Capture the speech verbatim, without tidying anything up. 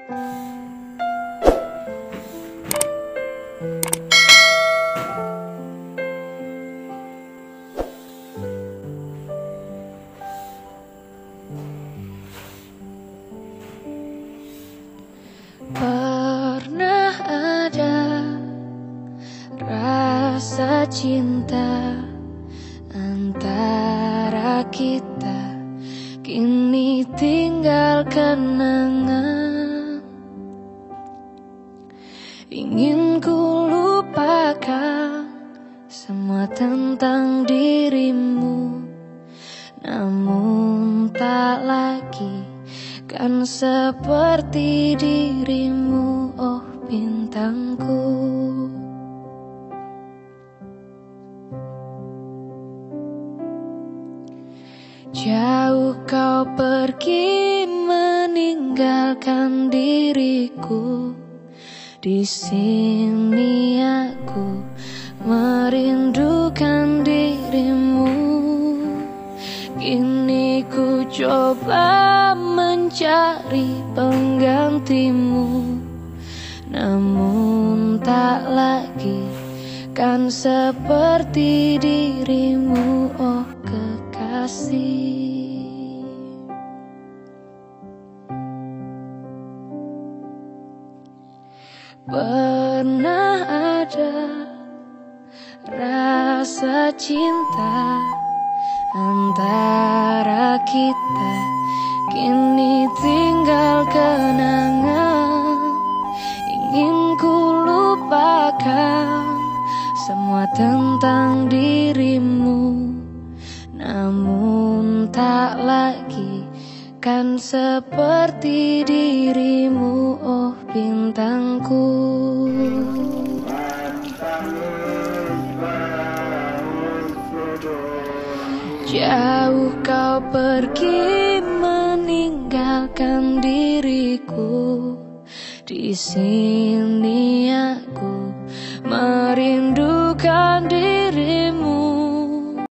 Pernah ada rasa cinta antara kita, kini tinggal kenangan. Ingin ku lupakan semua tentang dirimu, namun tak lagi kan seperti dirimu, oh bintangku. Jauh kau pergi meninggalkan diriku, di sini aku merindukan dirimu. Kini ku coba mencari penggantimu, namun tak lagi kan seperti dirimu, oh kekasih. Pernah ada rasa cinta antara kita, kini tinggal kenangan. Ingin ku lupakan semua tentang dirimu, namun tak lagi kan seperti dirimu, oh bintangku. Jauh kau pergi meninggalkan diriku, di sini aku merindukan dirimu.